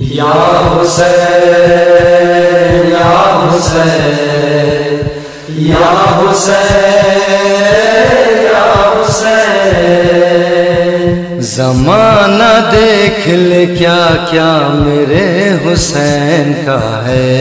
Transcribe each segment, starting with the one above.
یا حسین یا حسین یا حسین یا حسین، زمانہ دیکھ لے کیا کیا میرے حسین کا ہے،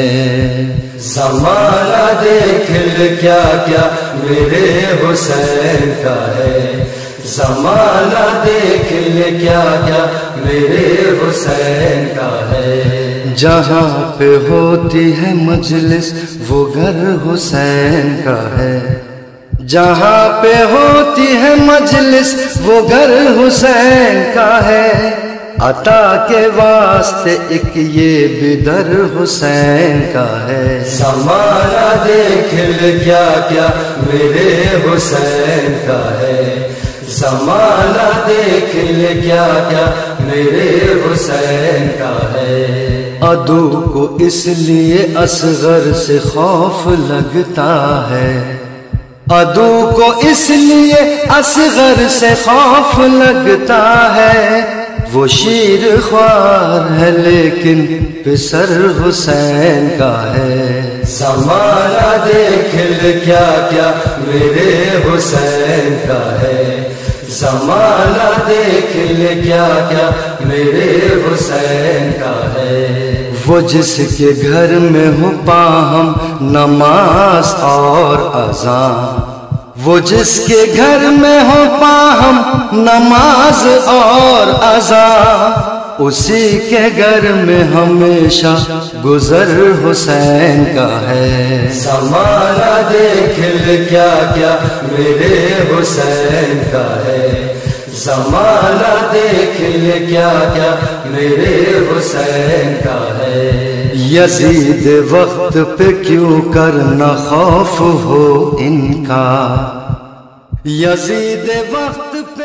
زمانہ دیکھ لے کیا کیا میرے حسین کا ہے، زمانہ دیکھ لے کیا کیا میرے حسین کا ہے۔ جہاں پہ ہوتی ہے مجلس وہ گھر حسین کا ہے، جہاں پہ ہوتی ہے مجلس وہ گھر حسین کا ہے، عطا کے واسطے ایک یہ بھی در حسین کا ہے۔ زمانہ دیکھ لے کیا کیا میرے حسین کا ہے، زمانہ دیکھ لے کیا کیا میرے حسین کا ہے۔ عدو کو اس لیے اصغر سے خوف لگتا ہے، عدو کو اس لیے اصغر سے خوف لگتا ہے، وہ شیر خوار ہے لیکن پسر حسین کا ہے۔ زمانہ دیکھ لے کیا کیا میرے حسین کا ہے، زمانہ دیکھ لے کیا کیا میرے حسین کا ہے۔ وہ جس کے گھر میں ہو پاہم نماز اور اذان، وہ جس کے گھر میں ہو پاہم نماز اور اذان، اسی کے گھر میں ہمیشہ گزر حسین کا ہے۔ زمانہ دیکھ لے کیا کیا میرے حسین کا ہے، زمانہ دیکھ لے کیا کیا میرے حسین کا ہے۔ یزید وقت پہ کیوں کرنا خوف ہو ان کا، یزید وقت